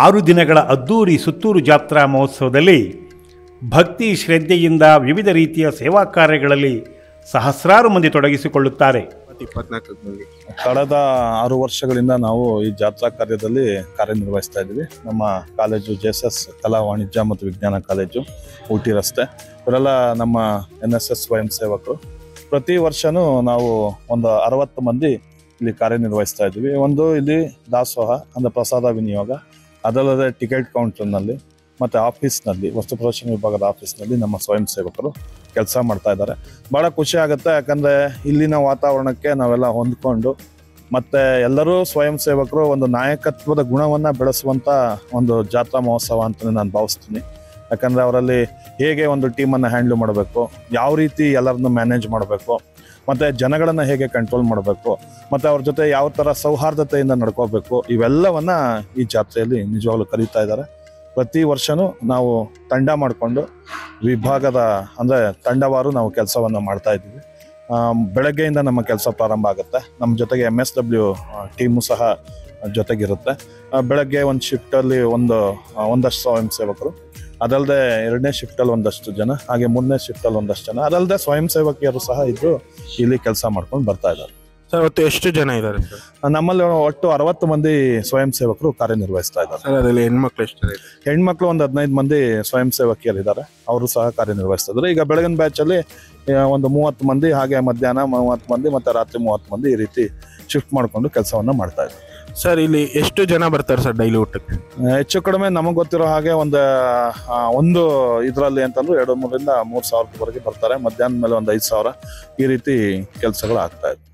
6 ದಿನಗಳ ಅದ್ದೂರಿ ಸುತ್ತೂರು ಜಾತ್ರಾ ಮಹೋತ್ಸವದಲ್ಲಿ ಭಕ್ತಿ ಶ್ರದ್ಧೆಯಿಂದ ವಿವಿಧ ರೀತಿಯ ಸೇವಾ ಕಾರ್ಯಗಳಲ್ಲಿ ಸಹಸ್ರಾರು ಮಂದಿ ತೊಡಗಿಸಿಕೊಳ್ಳುತ್ತಾರೆ. ಕಳೆದ 6 ವರ್ಷಗಳಿಂದ ನಾವು ಈ ಜಾತ್ರಾ ಕಾರ್ಯದಲ್ಲಿ ಕಾರ್ಯನಿರ್ವಹಿಸ್ತಾ ಇದ್ದೀವಿ. ನಮ್ಮ ಕಾಲೇಜು JSS ಕಲಾ ವಾಣಿಜ್ಯ ಮತ್ತು ವಿಜ್ಞಾನ ಕಾಲೇಜು, ಊಟಿ ರಸ್ತೆ, ಇವರೆಲ್ಲ ನಮ್ಮ NSS ಸ್ವಯಂ ಸೇವಕರು. ಪ್ರತಿ ವರ್ಷನೂ ನಾವು ಒಂದು 60 ಮಂದಿ ಇಲ್ಲಿ ಕಾರ್ಯನಿರ್ವಹಿಸ್ತಾ ಇದ್ದೀವಿ. ಒಂದು ಇಲ್ಲಿ ದಾಸೋಹ ಅಂದರೆ ಪ್ರಸಾದ ವಿನಿಯೋಗ, ಅದಲ್ಲದೆ ಟಿಕೆಟ್ ಕೌಂಟರ್ನಲ್ಲಿ ಮತ್ತು ಆಫೀಸ್ನಲ್ಲಿ, ವಸ್ತು ಪ್ರದರ್ಶನ ವಿಭಾಗದ ಆಫೀಸ್ನಲ್ಲಿ ನಮ್ಮ ಸ್ವಯಂ ಸೇವಕರು ಕೆಲಸ ಮಾಡ್ತಾ ಇದ್ದಾರೆ. ಭಾಳ ಖುಷಿ ಆಗುತ್ತೆ, ಯಾಕಂದರೆ ಇಲ್ಲಿನ ವಾತಾವರಣಕ್ಕೆ ನಾವೆಲ್ಲ ಹೊಂದ್ಕೊಂಡು ಮತ್ತು ಎಲ್ಲರೂ ಸ್ವಯಂ ಸೇವಕರು ಒಂದು ನಾಯಕತ್ವದ ಗುಣವನ್ನು ಬೆಳೆಸುವಂಥ ಒಂದು ಜಾತ್ರಾ ಮಹೋತ್ಸವ ಅಂತಲೇ ನಾನು ಭಾವಿಸ್ತೀನಿ. ಯಾಕಂದರೆ ಅವರಲ್ಲಿ ಹೇಗೆ ಒಂದು ಟೀಮನ್ನು ಹ್ಯಾಂಡ್ಲ್ ಮಾಡಬೇಕು, ಯಾವ ರೀತಿ ಎಲ್ಲರನ್ನು ಮ್ಯಾನೇಜ್ ಮಾಡಬೇಕು, ಮತ್ತು ಜನಗಳನ್ನು ಹೇಗೆ ಕಂಟ್ರೋಲ್ ಮಾಡಬೇಕು, ಮತ್ತು ಅವ್ರ ಜೊತೆ ಯಾವ ಥರ ಸೌಹಾರ್ದತೆಯಿಂದ ನಡ್ಕೋಬೇಕು, ಇವೆಲ್ಲವನ್ನು ಈ ಜಾತ್ರೆಯಲ್ಲಿ ನಿಜವಾಗ್ಲೂ ಕಲಿತಾ ಇದ್ದಾರೆ. ಪ್ರತಿ ವರ್ಷವೂ ನಾವು ತಂಡ ಮಾಡಿಕೊಂಡು ವಿಭಾಗದ ಅಂದರೆ ತಂಡವಾರು ನಾವು ಕೆಲಸವನ್ನು ಮಾಡ್ತಾ ಇದ್ದೀವಿ. ಬೆಳಗ್ಗೆಯಿಂದ ನಮ್ಮ ಕೆಲಸ ಪ್ರಾರಂಭ ಆಗುತ್ತೆ. ನಮ್ಮ ಜೊತೆಗೆ MSW ಟೀಮು ಸಹ ಜೊತೆಗಿರುತ್ತೆ. ಬೆಳಗ್ಗೆ ಒಂದು ಶಿಫ್ಟಲ್ಲಿ ಒಂದಷ್ಟು ಸ್ವಯಂ ಸೇವಕರು, ಅದಲ್ಲದೆ 2ನೇ ಶಿಫ್ಟಲ್ಲಿ ಒಂದಷ್ಟು ಜನ, ಹಾಗೆ 3ನೇ ಶಿಫ್ಟಲ್ಲಿ ಒಂದಷ್ಟು ಜನ, ಅದಲ್ಲದೆ ಸ್ವಯಂ ಸೇವಕಿಯರು ಸಹ ಇದ್ದು ಇಲ್ಲಿ ಕೆಲಸ ಮಾಡ್ಕೊಂಡು ಬರ್ತಾ ಇದ್ದಾರೆ. ಸರ್, ಒಟ್ಟು ಎಷ್ಟು ಜನ ಇದ್ದಾರೆ ಸರ್? ನಮ್ಮಲ್ಲಿ ಒಟ್ಟು 60 ಮಂದಿ ಸ್ವಯಂ ಸೇವಕರು ಕಾರ್ಯನಿರ್ವಹಿಸ್ತಾ ಇದ್ದಾರೆ. ಸರ್, ಅದರಲ್ಲಿ ಹೆಣ್ಮಕ್ಳು ಎಷ್ಟು? ಹೆಣ್ಮಕ್ಳು ಒಂದು 15 ಮಂದಿ ಸ್ವಯಂ ಸೇವಕಿಯರು ಇದ್ದಾರೆ, ಅವರು ಸಹ ಕಾರ್ಯನಿರ್ವಹಿಸ್ತಾ ಇದ್ದಾರೆ. ಈಗ ಬೆಳಗಿನ ಬ್ಯಾಚಲ್ಲಿ ಒಂದು 30 ಮಂದಿ, ಹಾಗೆ ಮಧ್ಯಾಹ್ನ 30 ಮಂದಿ ಮತ್ತು ರಾತ್ರಿ 30 ಮಂದಿ, ಈ ರೀತಿ ಶಿಫ್ಟ್ ಮಾಡಿಕೊಂಡು ಕೆಲಸವನ್ನು ಮಾಡ್ತಾ ಇದ್ದಾರೆ. ಸರ್, ಇಲ್ಲಿ ಎಷ್ಟು ಜನ ಬರ್ತಾರೆ ಸರ್ ಡೈಲಿ ಊಟಕ್ಕೆ? ಹೆಚ್ಚು ಕಡಿಮೆ ನಮಗೆ ಗೊತ್ತಿರೋ ಹಾಗೆ ಒಂದು ಇದರಲ್ಲಿ ಅಂತಂದ್ರೆ 2,000 - 3,000 ಬರ್ತಾರೆ. ಮಧ್ಯಾಹ್ನ ಮೇಲೆ ಒಂದು 5,000, ಈ ರೀತಿ ಕೆಲಸಗಳು ಆಗ್ತಾ ಇದೆ.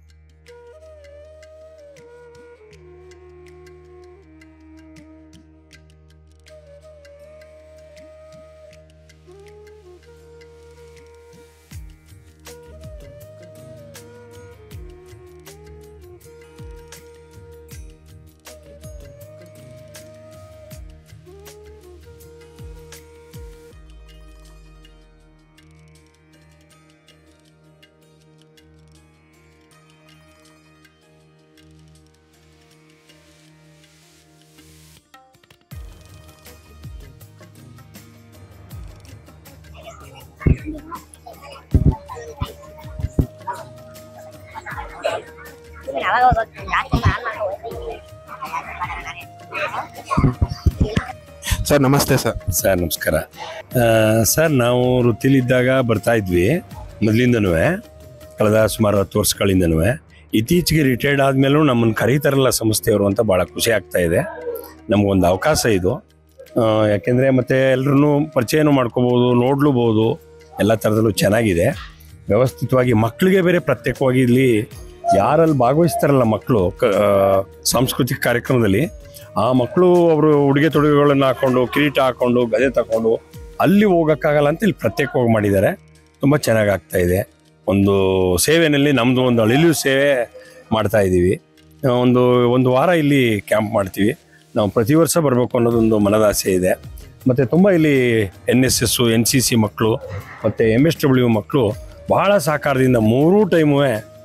ಸರ್, ನಮಸ್ತೆ ಸರ್. ಸರ್, ನಮಸ್ಕಾರ ಸರ್. ನಾವು ವೃತ್ತಿಲಿದ್ದಾಗ ಬರ್ತಾ ಇದ್ವಿ ಮೊದಲಿಂದನೂ, ಕಳೆದ ಸುಮಾರು 10 ವರ್ಷಗಳಿಂದನೂ. ಇತ್ತೀಚೆಗೆ ರಿಟೈರ್ಡ್ ಆದಮೇಲೂ ನಮ್ಮನ್ನು ಕರೀತಾರಲ್ಲ ಸಂಸ್ಥೆಯವರು ಅಂತ ಭಾಳ ಖುಷಿ ಆಗ್ತಾ ಇದೆ. ನಮಗೊಂದು ಅವಕಾಶ ಇದು. ಯಾಕೆಂದರೆ ಮತ್ತೆ ಎಲ್ಲರೂ ಪರಿಚಯನೂ ಮಾಡ್ಕೋಬೋದು, ನೋಡ್ಲೂಬೋದು, ಎಲ್ಲ ಥರದಲ್ಲೂ ಚೆನ್ನಾಗಿದೆ. ವ್ಯವಸ್ಥಿತವಾಗಿ ಮಕ್ಕಳಿಗೆ ಬೇರೆ ಪ್ರತ್ಯೇಕವಾಗಿ ಇಲ್ಲಿ ಯಾರಲ್ಲಿ ಭಾಗವಹಿಸ್ತಾರಲ್ಲ ಮಕ್ಕಳು ಸಾಂಸ್ಕೃತಿಕ ಕಾರ್ಯಕ್ರಮದಲ್ಲಿ, ಆ ಮಕ್ಕಳು ಅವರು ಉಡುಗೆ ತೊಡುಗೆಗಳನ್ನು ಹಾಕ್ಕೊಂಡು, ಕಿರೀಟ ಹಾಕ್ಕೊಂಡು, ಗದೆ ತಗೊಂಡು ಅಲ್ಲಿ ಹೋಗೋಕ್ಕಾಗಲ್ಲ ಅಂತ ಇಲ್ಲಿ ಪ್ರತ್ಯೇಕವಾಗಿ ಮಾಡಿದ್ದಾರೆ. ತುಂಬ ಚೆನ್ನಾಗಿ ಆಗ್ತಾ ಇದೆ. ಒಂದು ಸೇವೆಯಲ್ಲಿ ನಮ್ಮದು ಒಂದು ಅಳಿಲು ಸೇವೆ ಮಾಡ್ತಾ ಇದ್ದೀವಿ. ಒಂದು ವಾರ ಇಲ್ಲಿ ಕ್ಯಾಂಪ್ ಮಾಡ್ತೀವಿ. ನಾವು ಪ್ರತಿ ವರ್ಷ ಬರಬೇಕು ಅನ್ನೋದೊಂದು ಮನದಾಸೆ ಇದೆ. ಮತ್ತು ತುಂಬ ಇಲ್ಲಿ NSS, NCC ಮಕ್ಕಳು ಮತ್ತು MSW ಮಕ್ಕಳು ಭಾಳ ಸಹಕಾರದಿಂದ 3 ಟೈಮೂ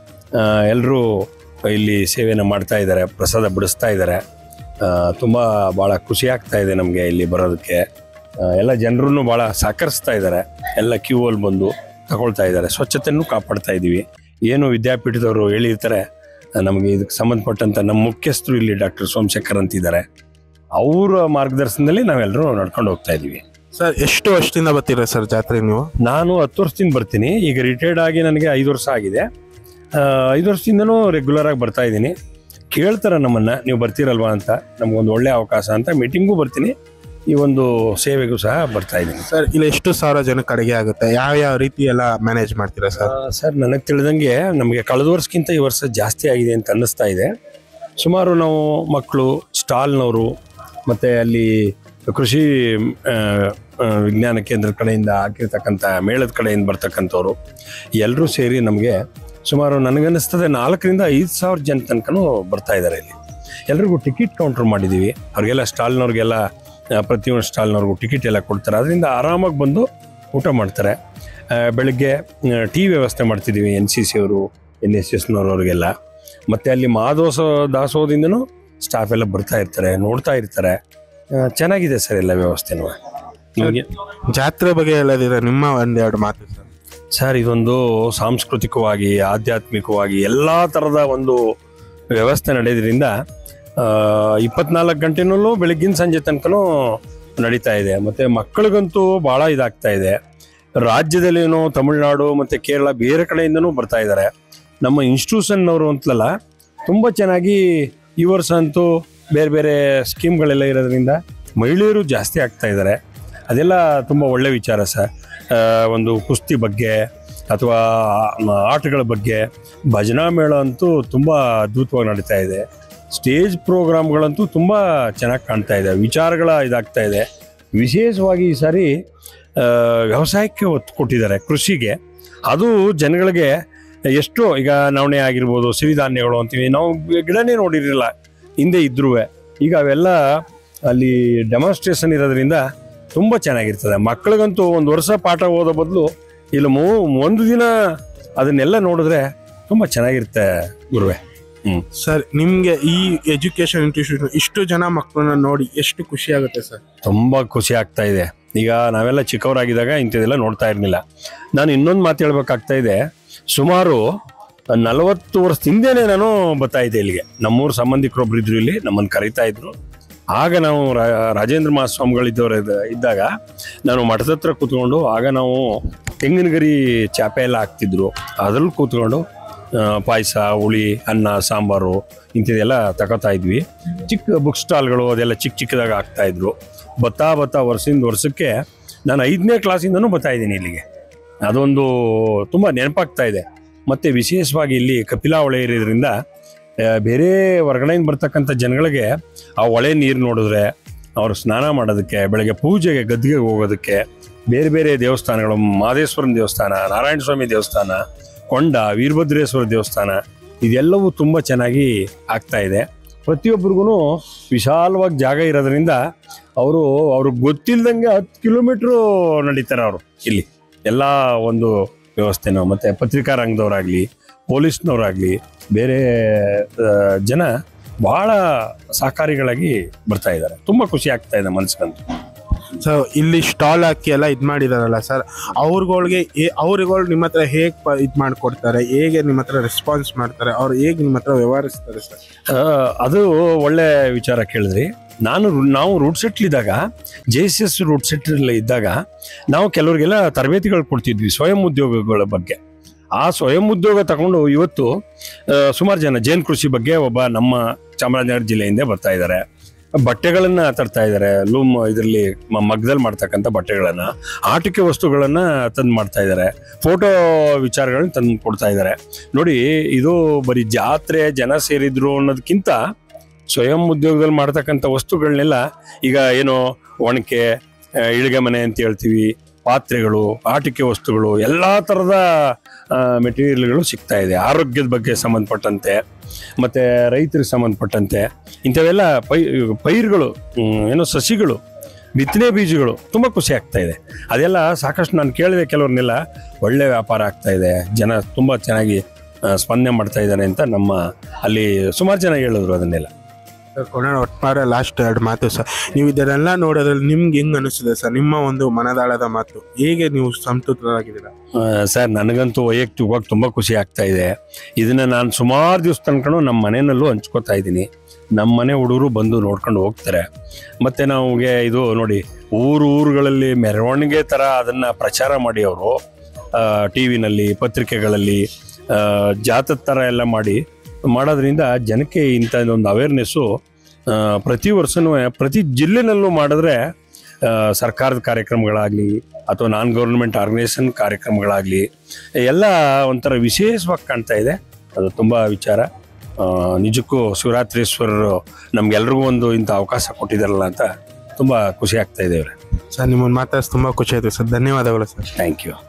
ಎಲ್ಲರೂ ಇಲ್ಲಿ ಸೇವೆಯನ್ನು ಮಾಡ್ತಾ ಇದ್ದಾರೆ, ಪ್ರಸಾದ ಬಿಡಿಸ್ತಾ ಇದ್ದಾರೆ. ತುಂಬ ಭಾಳ ಖುಷಿ ಆಗ್ತಾ ಇದೆ ನಮಗೆ ಇಲ್ಲಿ ಬರೋದಕ್ಕೆ. ಎಲ್ಲ ಜನರನ್ನು ಭಾಳ ಸಹಕರಿಸ್ತಾ ಇದ್ದಾರೆ. ಎಲ್ಲ ಕ್ಯೂವಲ್ಲಿ ಬಂದು ತಗೊಳ್ತಾ ಇದ್ದಾರೆ. ಸ್ವಚ್ಛತೆಯನ್ನು ಕಾಪಾಡ್ತಾ ಇದ್ದೀವಿ. ಏನು ವಿದ್ಯಾಪೀಠದವರು ಹೇಳಿರ್ತಾರೆ, ನಮಗೆ ಇದಕ್ಕೆ ಸಂಬಂಧಪಟ್ಟಂಥ ನಮ್ಮ ಮುಖ್ಯಸ್ಥರು ಇಲ್ಲಿ ಡಾಕ್ಟರ್ ಸೋಮಶೇಖರ್ ಅಂತಿದ್ದಾರೆ, ಅವರ ಮಾರ್ಗದರ್ಶನದಲ್ಲಿ ನಾವೆಲ್ಲರೂ ನಡ್ಕೊಂಡು ಹೋಗ್ತಾ ಇದ್ದೀವಿ. ಸರ್, ಎಷ್ಟು ವರ್ಷದಿಂದ ಬರ್ತೀರಾ ಸರ್ ಜಾತ್ರೆ ನೀವು? ನಾನು 10 ವರ್ಷದಿಂದ ಬರ್ತೀನಿ. ಈಗ ರಿಟೈರ್ಡ್ ಆಗಿ ನನಗೆ 5 ವರ್ಷ ಆಗಿದೆ. 5 ವರ್ಷದಿಂದನೂ ರೆಗ್ಯುಲರ್ ಆಗಿ ಬರ್ತಾ ಇದ್ದೀನಿ. ಕೇಳ್ತಾರೆ ನಮ್ಮನ್ನು, ನೀವು ಬರ್ತೀರಲ್ವಾ ಅಂತ. ನಮಗೊಂದು ಒಳ್ಳೆಯ ಅವಕಾಶ ಅಂತ ಮೀಟಿಂಗೂ ಬರ್ತೀನಿ, ಈ ಒಂದು ಸೇವೆಗೂ ಸಹ ಬರ್ತಾ ಇದ್ದೀನಿ. ಸರ್, ಇಲ್ಲಿ ಎಷ್ಟು ಸಾವಿರ ಜನಕ್ಕೆ ಅಡುಗೆ ಆಗುತ್ತೆ? ಯಾವ ರೀತಿ ಎಲ್ಲ ಮ್ಯಾನೇಜ್ ಮಾಡ್ತೀರಾ ಸರ್? ಸರ್, ನನಗೆ ತಿಳಿದಂಗೆ ನಮಗೆ ಕಳೆದ ವರ್ಷಕ್ಕಿಂತ ಈ ವರ್ಷ ಜಾಸ್ತಿ ಆಗಿದೆ ಅಂತ ಅನ್ನಿಸ್ತಾ ಇದೆ. ಸುಮಾರು ನಾವು ಮಕ್ಕಳು, ಸ್ಟಾಲ್ನವರು, ಮತ್ತು ಅಲ್ಲಿ ಕೃಷಿ ವಿಜ್ಞಾನ ಕೇಂದ್ರದ ಕಡೆಯಿಂದ ಹಾಕಿರ್ತಕ್ಕಂಥ ಮೇಳದ ಕಡೆಯಿಂದ ಬರ್ತಕ್ಕಂಥವ್ರು ಎಲ್ಲರೂ ಸೇರಿ ನಮಗೆ ಸುಮಾರು ನನಗನ್ನಿಸ್ತದೆ 4,000 - 5,000 ಜನ ತನಕನೂ ಬರ್ತಾ ಇದ್ದಾರೆ. ಇಲ್ಲಿ ಎಲ್ರಿಗೂ ಟಿಕೆಟ್ ಕೌಂಟ್ರ್ ಮಾಡಿದ್ದೀವಿ. ಅವ್ರಿಗೆಲ್ಲ ಸ್ಟಾಲ್ನವ್ರಿಗೆಲ್ಲ ಪ್ರತಿಯೊಂದು ಸ್ಟಾಲ್ನವ್ರಿಗೂ ಟಿಕೆಟ್ ಎಲ್ಲ ಕೊಡ್ತಾರೆ. ಅದರಿಂದ ಆರಾಮಾಗಿ ಬಂದು ಊಟ ಮಾಡ್ತಾರೆ. ಬೆಳಗ್ಗೆ ಟೀ ವ್ಯವಸ್ಥೆ ಮಾಡ್ತಿದ್ದೀವಿ NCC ಅವರು, NSSನವ್ರಿಗೆಲ್ಲ. ಮತ್ತು ಅಲ್ಲಿ ದಾಸೋಹದಿಂದನೂ ಸ್ಟಾಫ್ ಎಲ್ಲ ಬರ್ತಾ ಇರ್ತಾರೆ, ನೋಡ್ತಾ ಇರ್ತಾರೆ. ಚೆನ್ನಾಗಿದೆ ಸರ್ ಎಲ್ಲ ವ್ಯವಸ್ಥೆನೂ. ನಿಮಗೆ ಜಾತ್ರೆ ಬಗ್ಗೆ ಹೇಳೋದಿದ್ರೆ ನಿಮ್ಮ ಒಂದೆರಡು ಮಾತು ಸರ್. ಸರ್, ಇದೊಂದು ಸಾಂಸ್ಕೃತಿಕವಾಗಿ ಆಧ್ಯಾತ್ಮಿಕವಾಗಿ ಎಲ್ಲ ಥರದ ಒಂದು ವ್ಯವಸ್ಥೆ ನಡೆಯೋದ್ರಿಂದ 24 ಗಂಟೆನಲ್ಲೂ ಬೆಳಗ್ಗಿನ ಸಂಜೆ ತನಕನೂ ನಡೀತಾ ಇದೆ. ಮತ್ತು ಮಕ್ಕಳಿಗಂತೂ ಭಾಳ ಇದಾಗ್ತಾ ಇದೆ. ರಾಜ್ಯದಲ್ಲೇನೋ ತಮಿಳುನಾಡು ಮತ್ತು ಕೇರಳ ಬೇರೆ ಕಡೆಯಿಂದನೂ ಬರ್ತಾ ಇದ್ದಾರೆ. ನಮ್ಮ ಇನ್ಸ್ಟಿಟ್ಯೂಷನ್ನವರು ಅಂತಲಲ್ಲ, ತುಂಬ ಚೆನ್ನಾಗಿ ಈ ವರ್ಷ ಅಂತೂ ಬೇರೆ ಬೇರೆ ಸ್ಕೀಮ್ಗಳೆಲ್ಲ ಇರೋದ್ರಿಂದ ಮಹಿಳೆಯರು ಜಾಸ್ತಿ ಆಗ್ತಾ ಇದ್ದಾರೆ. ಅದೆಲ್ಲ ತುಂಬ ಒಳ್ಳೆ ವಿಚಾರ ಸರ್. ಒಂದು ಕುಸ್ತಿ ಬಗ್ಗೆ ಅಥವಾ ಆಟಗಳ ಬಗ್ಗೆ ಭಜನಾ ಮೇಳ ಅಂತೂ ತುಂಬ ಅದ್ಭುತವಾಗಿ ನಡೀತಾ ಇದೆ. ಸ್ಟೇಜ್ ಪ್ರೋಗ್ರಾಮ್ಗಳಂತೂ ತುಂಬ ಚೆನ್ನಾಗಿ ಕಾಣ್ತಾ ಇದೆ. ವಿಚಾರಗಳ ಇದಾಗ್ತಾ ಇದೆ. ವಿಶೇಷವಾಗಿ ಈ ಸಾರಿ ವ್ಯವಸಾಯಕ್ಕೆ ಒತ್ತು ಕೊಟ್ಟಿದ್ದಾರೆ, ಕೃಷಿಗೆ. ಅದು ಜನಗಳಿಗೆ ಎಷ್ಟೋ, ಈಗ ನವಣೆ ಆಗಿರ್ಬೋದು, ಸಿರಿಧಾನ್ಯಗಳು ಅಂತೀವಿ, ನಾವು ಗಿಡನೇ ನೋಡಿರಲಿಲ್ಲ ಹಿಂದೆ ಇದ್ರೂ. ಈಗ ಅವೆಲ್ಲ ಅಲ್ಲಿ ಡೆಮಾನ್ಸ್ಟ್ರೇಷನ್ ಇರೋದ್ರಿಂದ ತುಂಬ ಚೆನ್ನಾಗಿರ್ತದೆ. ಮಕ್ಕಳಿಗಂತೂ ಒಂದು ವರ್ಷ ಪಾಠ ಓದೋ ಬದಲು ಇಲ್ಲಿ ಒಂದು ದಿನ ಅದನ್ನೆಲ್ಲ ನೋಡಿದ್ರೆ ತುಂಬ ಚೆನ್ನಾಗಿರುತ್ತೆ ಗುರುವೆ. ಸರ್, ನಿಮಗೆ ಈ ಎಜುಕೇಶನ್ ಇನ್ಸ್ಟಿಟ್ಯೂಷನ್ ಇಷ್ಟು ಜನ ಮಕ್ಕಳನ್ನ ನೋಡಿ ಎಷ್ಟು ಖುಷಿ ಆಗುತ್ತೆ ಸರ್? ತುಂಬ ಖುಷಿ ಆಗ್ತಾ ಇದೆ. ಈಗ ನಾವೆಲ್ಲ ಚಿಕ್ಕವರಾಗಿದ್ದಾಗ ಇಂಥದ್ದೆಲ್ಲ ನೋಡ್ತಾ ಇರಲಿಲ್ಲ. ನಾನು ಇನ್ನೊಂದು ಮಾತು ಹೇಳ್ಬೇಕಾಗ್ತಾ ಇದೆ. ಸುಮಾರು 40 ವರ್ಷದ ಹಿಂದೆನೇ ನಾನು ಬರ್ತಾ ಇದ್ದೆ ಇಲ್ಲಿಗೆ. ನಮ್ಮೂರು ಸಂಬಂಧಿಕರೊಬ್ರು ಇದ್ರು, ಇಲ್ಲಿ ನಮ್ಮನ್ನು ಕರೀತಾ ಇದ್ರು. ಆಗ ನಾವು ರಾಜೇಂದ್ರ ಮಹಾಸ್ವಾಮಿಗಳಿದ್ದವರು ಇದ್ದಾಗ ನಾನು ಮಠದ ಹತ್ರ ಕೂತ್ಕೊಂಡು, ಆಗ ನಾವು ತೆಂಗಿನ ಗರಿ ಚಾಪೆ ಎಲ್ಲ ಹಾಕ್ತಿದ್ರು. ಅದ್ರಲ್ಲಿ ಕೂತ್ಕೊಂಡು ಪಾಯಸ, ಹುಳಿ, ಅನ್ನ, ಸಾಂಬಾರು ಇಂಥದ್ದೆಲ್ಲ ತಗೋತಾ ಇದ್ವಿ. ಚಿಕ್ಕ ಬುಕ್ ಸ್ಟಾಲ್ಗಳು ಅದೆಲ್ಲ ಚಿಕ್ಕ ಚಿಕ್ಕದಾಗ ಆಗ್ತಾಯಿದ್ರು. ಬರ್ತಾ ವರ್ಷದಿಂದ ವರ್ಷಕ್ಕೆ ನಾನು 5ನೇ ಕ್ಲಾಸಿಂದನೂ ಬರ್ತಾ ಇದ್ದೀನಿ ಇಲ್ಲಿಗೆ. ಅದೊಂದು ತುಂಬ ನೆನಪಾಗ್ತಾ ಇದೆ. ಮತ್ತು ವಿಶೇಷವಾಗಿ ಇಲ್ಲಿ ಕಪಿಲಾ ಹೊಳೆ ಇರೋದ್ರಿಂದ ಬೇರೆ ಹೊರಗಡೆಯಿಂದ ಬರ್ತಕ್ಕಂಥ ಜನಗಳಿಗೆ ಆ ಹೊಳೆ ನೀರು ನೋಡಿದ್ರೆ ಅವರು ಸ್ನಾನ ಮಾಡೋದಕ್ಕೆ, ಬೆಳಗ್ಗೆ ಪೂಜೆಗೆ ಗದ್ದಿಗೆ ಹೋಗೋದಕ್ಕೆ, ಬೇರೆ ಬೇರೆ ದೇವಸ್ಥಾನಗಳು, ಮಹದೇಶ್ವರನ ದೇವಸ್ಥಾನ, ನಾರಾಯಣ ಸ್ವಾಮಿ ದೇವಸ್ಥಾನ, ಕೊಂಡ, ವೀರಭದ್ರೇಶ್ವರ ದೇವಸ್ಥಾನ, ಇದೆಲ್ಲವೂ ತುಂಬ ಚೆನ್ನಾಗಿ ಆಗ್ತಾ ಇದೆ. ಪ್ರತಿಯೊಬ್ಬರಿಗೂ ವಿಶಾಲವಾಗಿ ಜಾಗ ಇರೋದ್ರಿಂದ ಅವ್ರಿಗೆ ಗೊತ್ತಿಲ್ಲದಂಗೆ 10 ಕಿಲೋಮೀಟ್ರು ನಡೀತಾರೆ ಅವರು ಇಲ್ಲಿ ಎಲ್ಲ ಒಂದು ವ್ಯವಸ್ಥೆನೂ. ಮತ್ತು ಪತ್ರಿಕಾ ರಂಗದವರಾಗಲಿ, ಪೊಲೀಸ್ನವರಾಗಲಿ, ಬೇರೆ ಜನ ಭಾಳ ಸಹಕಾರಿಗಳಾಗಿ ಬರ್ತಾ ಇದ್ದಾರೆ. ತುಂಬ ಖುಷಿ ಆಗ್ತಾ ಇದೆ ಮನಸ್ಸಿಗಂತೂ. ಸೊ ಇಲ್ಲಿ ಸ್ಟಾಲ್ ಹಾಕಿ ಎಲ್ಲ ಇದು ಮಾಡಿದಾರಲ್ಲ ಸರ್, ಅವ್ರುಗಳು ನಿಮ್ಮ ಹತ್ರ ಹೇಗೆ ಇದು ಮಾಡಿಕೊಡ್ತಾರೆ, ಹೇಗೆ ನಿಮ್ಮ ಹತ್ರ ರೆಸ್ಪಾನ್ಸ್ ಮಾಡ್ತಾರೆ, ಅವ್ರು ಹೇಗೆ ನಿಮ್ಮ ಹತ್ರ ವ್ಯವಹರಿಸ್ತಾರೆ ಸರ್? ಅದು ಒಳ್ಳೆ ವಿಚಾರ ಕೇಳಿದ್ರಿ. ನಾವು ರೂಟ್ ಸೆಟ್ಲಿದ್ದಾಗ, JSS ರೂಟ್ ಸೆಟ್ಲ್ ಇದ್ದಾಗ ನಾವು ಕೆಲವರಿಗೆಲ್ಲ ತರಬೇತಿಗಳು ಕೊಡ್ತಿದ್ವಿ ಸ್ವಯಂ ಉದ್ಯೋಗಗಳ ಬಗ್ಗೆ. ಆ ಸ್ವಯಂ ಉದ್ಯೋಗ ತಗೊಂಡು ಇವತ್ತು ಸುಮಾರು ಜನ ಜೇನು ಕೃಷಿ ಬಗ್ಗೆ ಒಬ್ಬ ನಮ್ಮ ಚಾಮರಾಜನಗರ ಜಿಲ್ಲೆಯಿಂದ ಬರ್ತಾ ಇದ್ದಾರೆ. ಬಟ್ಟೆಗಳನ್ನು ತರ್ತಾ ಇದ್ದಾರೆ, ಲೂಮ್ ಇದರಲ್ಲಿ ಮಗ್ದಲ್ಲಿ ಮಾಡ್ತಕ್ಕಂಥ ಬಟ್ಟೆಗಳನ್ನು, ಆಟಿಕೆ ವಸ್ತುಗಳನ್ನು ತಂದು ಮಾಡ್ತಾ ಇದ್ದಾರೆ, ಫೋಟೋ ವಿಚಾರಗಳನ್ನ ತಂದು ಕೊಡ್ತಾ ಇದ್ದಾರೆ. ನೋಡಿ, ಇದು ಬರೀ ಜಾತ್ರೆ ಜನ ಸೇರಿದ್ರು ಅನ್ನೋದಕ್ಕಿಂತ ಸ್ವಯಂ ಉದ್ಯೋಗದಲ್ಲಿ ಮಾಡ್ತಕ್ಕಂಥ ವಸ್ತುಗಳನ್ನೆಲ್ಲ ಈಗ ಏನೋ ಒಣಕೆ, ಇಳಿಗೆ ಮನೆ ಅಂತ ಹೇಳ್ತೀವಿ, ಪಾತ್ರೆಗಳು, ಆಟಿಕೆ ವಸ್ತುಗಳು, ಎಲ್ಲ ಥರದ ಮೆಟೀರಿಯಲ್ಗಳು ಸಿಗ್ತಾ ಇದೆ. ಆರೋಗ್ಯದ ಬಗ್ಗೆ ಸಂಬಂಧಪಟ್ಟಂತೆ ಮತ್ತು ರೈತರಿಗೆ ಸಂಬಂಧಪಟ್ಟಂತೆ ಇಂಥವೆಲ್ಲ ಪೈರುಗಳು, ಏನೋ ಸಸಿಗಳು, ಬಿತ್ತನೆ ಬೀಜಗಳು ತುಂಬ ಖುಷಿ ಆಗ್ತಾ ಇದೆ. ಅದೆಲ್ಲ ಸಾಕಷ್ಟು ನಾನು ಕೇಳಿದೆ, ಕೆಲವ್ರನ್ನೆಲ್ಲ ಒಳ್ಳೆ ವ್ಯಾಪಾರ ಆಗ್ತಾ ಇದೆ, ಜನ ತುಂಬ ಚೆನ್ನಾಗಿ ಸ್ಪಂದನೆ ಮಾಡ್ತಾ ಇದ್ದಾರೆ ಅಂತ ನಮ್ಮ ಅಲ್ಲಿ ಸುಮಾರು ಜನ ಹೇಳಿದ್ರು ಅದನ್ನೆಲ್ಲ. ಒಟ್ಟಾರೆ ಲಾಸ್ಟ್ 2 ಮಾತು ಸರ್, ನೀವು ಇದನ್ನೆಲ್ಲ ನೋಡೋದ್ರಲ್ಲಿ ನಿಮ್ಗೆ ಹೆಂಗ್ ಅನಿಸ್ತದೆ ಸರ್? ನಿಮ್ಮ ಒಂದು ಮನದಾಳದ ಮಾತು, ಹೇಗೆ ನೀವು ಸಂತೃಪ್ತರಾಗಿದ್ದೀರಾ ಸರ್? ನನಗಂತೂ ವೈಯಕ್ತಿಕವಾಗಿ ತುಂಬ ಖುಷಿ ಆಗ್ತಾ ಇದೆ. ಇದನ್ನ ನಾನು ಸುಮಾರು ದಿವಸ ತನಕ ನಮ್ಮ ಮನೆಯಲ್ಲೂ ಹಂಚ್ಕೋತಾ ಇದ್ದೀನಿ. ನಮ್ಮ ಮನೆ ಹುಡುಗರು ಬಂದು ನೋಡ್ಕೊಂಡು ಹೋಗ್ತಾರೆ. ಮತ್ತು ನಮಗೆ ಇದು ನೋಡಿ, ಊರುಗಳಲ್ಲಿ ಮೆರವಣಿಗೆ ಥರ ಅದನ್ನು ಪ್ರಚಾರ ಮಾಡಿ ಅವರು TV ನಲ್ಲಿ, ಪತ್ರಿಕೆಗಳಲ್ಲಿ ಜಾಥದ ಥರ ಎಲ್ಲ ಮಾಡೋದ್ರಿಂದ ಜನಕ್ಕೆ ಇಂಥದ್ದೊಂದು ಅವೇರ್ನೆಸ್ಸು ಪ್ರತಿ ವರ್ಷವೂ ಪ್ರತಿ ಜಿಲ್ಲೆನಲ್ಲೂ ಮಾಡಿದ್ರೆ, ಸರ್ಕಾರದ ಕಾರ್ಯಕ್ರಮಗಳಾಗಲಿ ಅಥವಾ ನಾನ್ ಗೌರ್ಮೆಂಟ್ ಆರ್ಗನೈಸೇಷನ್ ಕಾರ್ಯಕ್ರಮಗಳಾಗಲಿ ಎಲ್ಲ ಒಂಥರ ವಿಶೇಷವಾಗಿ ಕಾಣ್ತಾ ಇದೆ. ಅದು ತುಂಬ ವಿಚಾರ. ನಿಜಕ್ಕೂ ಶಿವರಾತ್ರೀಶ್ವರರು ನಮ್ಗೆಲ್ರಿಗೂ ಒಂದು ಇಂಥ ಅವಕಾಶ ಕೊಟ್ಟಿದ್ದಾರಲ್ಲ ಅಂತ ತುಂಬ ಖುಷಿ ಆಗ್ತಾ ಇದೆ ಅವರೇ. ಸರ್, ನಿಮ್ಮನ್ನು ಮಾತಾಡಿಸಿ ತುಂಬ ಖುಷಿ ಆಯಿತು ಸರ್. ಧನ್ಯವಾದಗಳು ಸರ್. Thank you.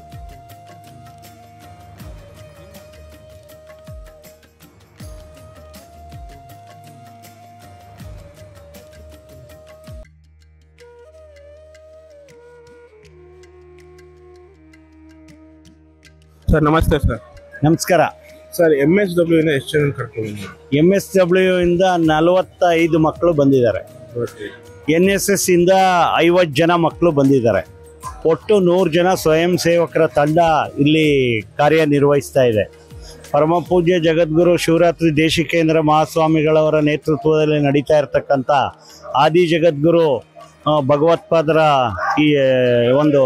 ಸರ್, ನಮಸ್ತೆ ಸರ್. ನಮಸ್ಕಾರ ಸರ್, MSW ಇಂದ ಎಷ್ಟು ಜನ ಕರ್ಕೊಂಡು? MSW ಇಂದ 45 ಮಕ್ಕಳು ಬಂದಿದ್ದಾರೆ. NSS ಇಂದ 50 ಜನ ಮಕ್ಕಳು ಬಂದಿದ್ದಾರೆ. ಒಟ್ಟು 100 ಜನ ಸ್ವಯಂ ಸೇವಕರ ತಂಡ ಇಲ್ಲಿ ಕಾರ್ಯನಿರ್ವಹಿಸ್ತಾ ಇದೆ. ಪರಮ ಪೂಜ್ಯ ಜಗದ್ಗುರು ಶಿವರಾತ್ರಿ ದೇಶಿಕೇಂದ್ರ ಮಹಾಸ್ವಾಮಿಗಳವರ ನೇತೃತ್ವದಲ್ಲಿ ನಡೀತಾ ಇರತಕ್ಕಂಥ ಆದಿ ಜಗದ್ಗುರು ಭಗವತ್ಪಾದರ ಈ ಒಂದು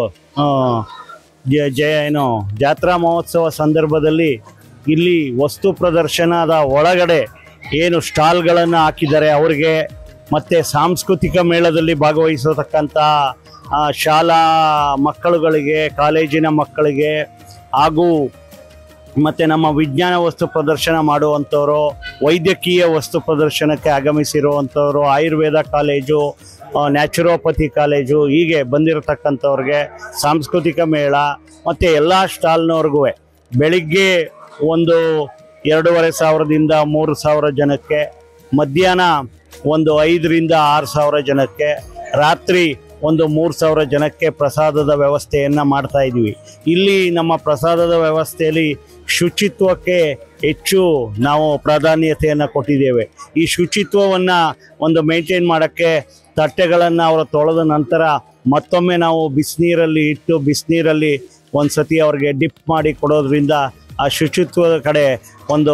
ಜಾತ್ರಾ ಮಹೋತ್ಸವ ಸಂದರ್ಭದಲ್ಲಿ ಇಲ್ಲಿ ವಸ್ತು ಪ್ರದರ್ಶನದ ಒಳಗಡೆ ಏನು ಸ್ಟಾಲ್ಗಳನ್ನು ಹಾಕಿದ್ದಾರೆ ಅವರಿಗೆ, ಮತ್ತು ಸಾಂಸ್ಕೃತಿಕ ಮೇಳದಲ್ಲಿ ಭಾಗವಹಿಸತಕ್ಕಂಥ ಶಾಲಾ ಮಕ್ಕಳುಗಳಿಗೆ, ಕಾಲೇಜಿನ ಮಕ್ಕಳಿಗೆ, ಹಾಗೂ ಮತ್ತು ನಮ್ಮ ವಿಜ್ಞಾನ ವಸ್ತು ಪ್ರದರ್ಶನ ಮಾಡುವಂಥವರು, ವೈದ್ಯಕೀಯ ವಸ್ತು ಪ್ರದರ್ಶನಕ್ಕೆ ಆಗಮಿಸಿರುವಂಥವರು, ಆಯುರ್ವೇದ ಕಾಲೇಜು, ನ್ಯಾಚುರೋಪತಿ ಕಾಲೇಜು, ಹೀಗೆ ಬಂದಿರತಕ್ಕಂಥವ್ರಿಗೆ ಸಾಂಸ್ಕೃತಿಕ ಮೇಳ ಮತ್ತು ಎಲ್ಲ ಸ್ಟಾಲ್ನವ್ರಿಗೂ ಬೆಳಿಗ್ಗೆ ಒಂದು 2500ದಿಂದ 3000 ಜನಕ್ಕೆ, ಮಧ್ಯಾಹ್ನ ಒಂದು 5ರಿಂದ 6000 ಜನಕ್ಕೆ, ರಾತ್ರಿ ಒಂದು 3000 ಜನಕ್ಕೆ ಪ್ರಸಾದದ ವ್ಯವಸ್ಥೆಯನ್ನು ಮಾಡ್ತಾ ಇದ್ದೀವಿ. ಇಲ್ಲಿ ನಮ್ಮ ಪ್ರಸಾದದ ವ್ಯವಸ್ಥೆಯಲ್ಲಿ ಶುಚಿತ್ವಕ್ಕೆ ಹೆಚ್ಚು ನಾವು ಪ್ರಾಧಾನ್ಯತೆಯನ್ನು ಕೊಟ್ಟಿದ್ದೇವೆ. ಈ ಶುಚಿತ್ವವನ್ನು ಒಂದು ಮೇಂಟೈನ್ ಮಾಡೋಕ್ಕೆ ತಟ್ಟೆಗಳನ್ನು ಅವರು ತೊಳೆದ ನಂತರ ಮತ್ತೊಮ್ಮೆ ನಾವು ಬಿಸಿನೀರಲ್ಲಿ ಇಟ್ಟು ಬಿಸಿನೀರಲ್ಲಿ ಒಂದು ಸತಿ ಅವ್ರಿಗೆ ಡಿಪ್ ಮಾಡಿ ಕೊಡೋದ್ರಿಂದ ಆ ಶುಚಿತ್ವದ ಕಡೆ ಒಂದು